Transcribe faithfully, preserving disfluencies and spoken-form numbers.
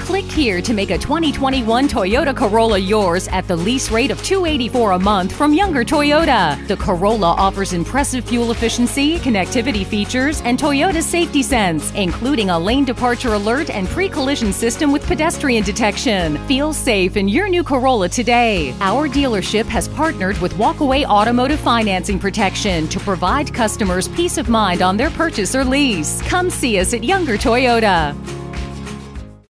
Click here to make a twenty twenty-one Toyota Corolla yours at the lease rate of two hundred eighty-four dollars a month from Younger Toyota. The Corolla offers impressive fuel efficiency, connectivity features, and Toyota Safety Sense, including a lane departure alert and pre-collision system with pedestrian detection. Feel safe in your new Corolla today. Our dealership has partnered with Walkaway Automotive Financing Protection to provide customers peace of mind on their purchase or lease. Come see us at Younger Toyota.